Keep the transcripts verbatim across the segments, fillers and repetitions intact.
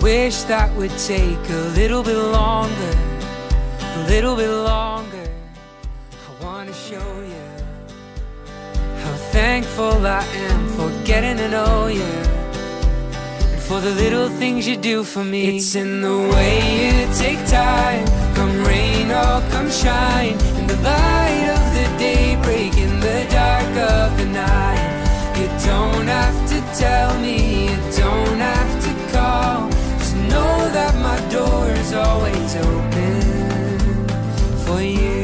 wish that would take a little bit longer, a little bit longer. I wanna show you how thankful I am for getting to know you, and for the little things you do for me. It's in the way you take time, come rain or come shine, in the light of the day, break in the dark of the night. You don't have to tell me, you don't have to call, just know that my door is always open for you.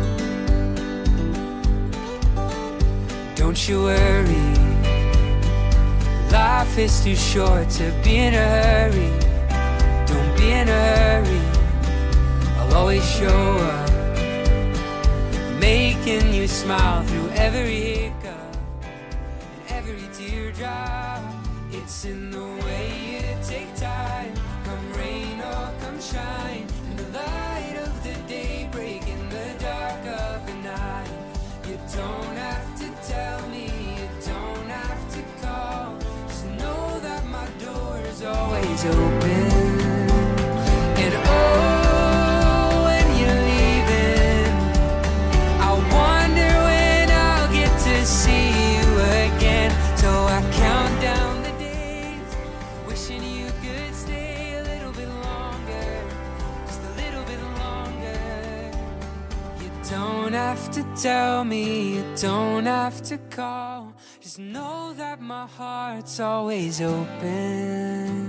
Don't you worry, life is too short to be in a hurry. Don't be in a hurry, I'll always show up, making you smile through every hiccup and every teardrop. It's in the way you take time, come rain or come shine, in the light of the day, break in the dark of the night. You don't have to tell me, you don't have to call, just know that my door is always open. And oh, when you're leaving, I wonder when I'll get to see you again. So I count down the days, wishing you could stay a little bit longer, just a little bit longer. You don't have to tell me, you don't have to call, just know that my heart's always open.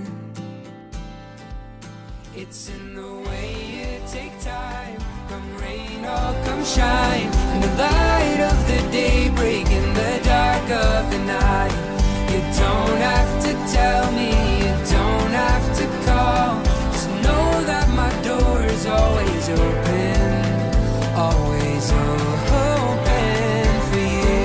It's in the way you take time, come rain or come shine, in the light of the day, break in the dark of the night. You don't have to tell me, you don't have to call, just know that my door is always open, always open for you.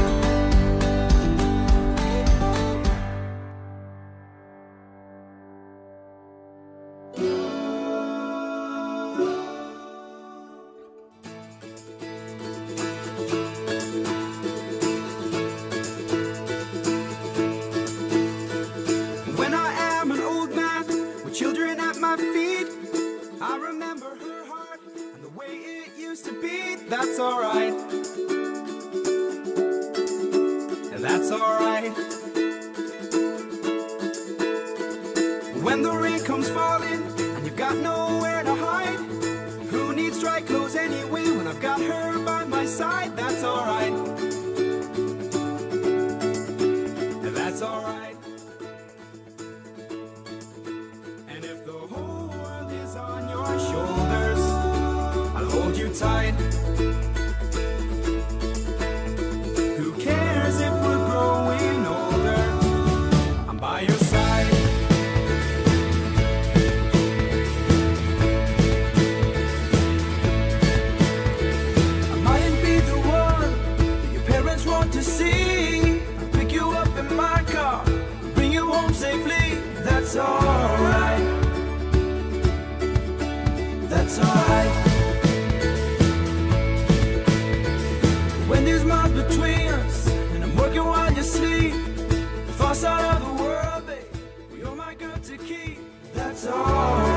When I am an old man with children at my feet, I remember her heart and the way it used to beat. That's alright, that's alright. When the rain comes falling and you've got nowhere to hide, who needs dry clothes anyway when I've got her by my side? That's alright, that's alright. And if the whole world is on your shoulders, I'll hold you tight. Who cares if we're growing older? I'm by your side. I mightn't be the one that your parents want to see. I'll pick you up in my car, bring you home safely. That's alright, that's alright. When there's miles between us and I'm working while you sleep, the far side of the world, babe, you're my girl to keep. That's alright.